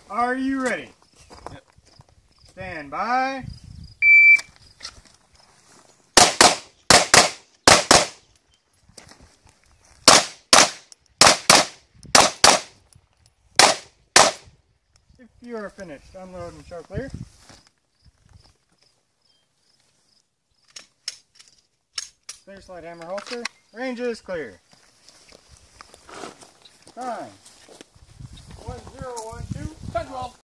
Are you ready? Yep. Stand by. If you are finished, unload and show clear. Clear slide hammer holster. Range is clear. Time. 1012. 10-12.